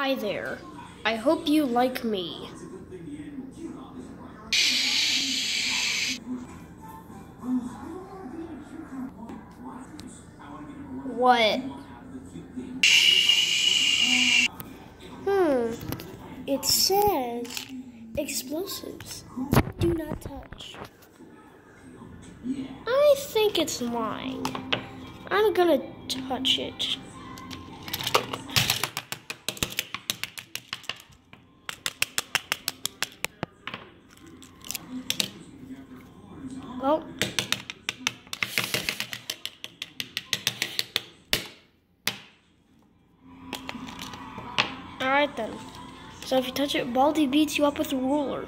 Hi there. I hope you like me. What? It says explosives. Do not touch. I think it's mine. I'm gonna touch it. Well. Alright then. So if you touch it, Baldy beats you up with a ruler.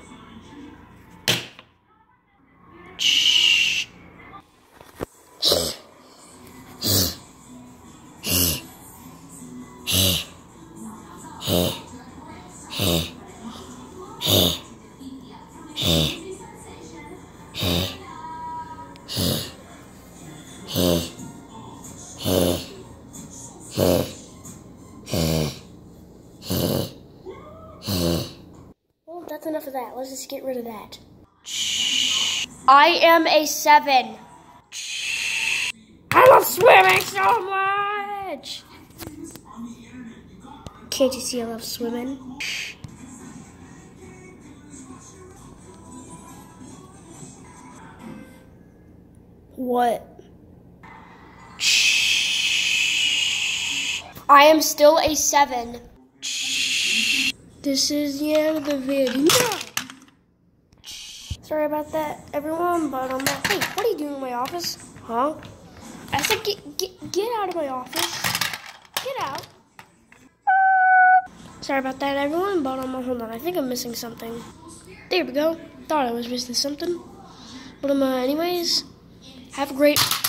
Well, that's enough of that. Let's just get rid of that. I am a 7. I love swimming so much. Can't you see I love swimming? What? I am still a 7. This is the end of the video. Sorry about that, everyone, but hey, what are you doing in my office? Huh? I said get out of my office. Get out. Sorry about that, everyone, but hold on. I think I'm missing something. There we go. Thought I was missing something. But anyways, have a great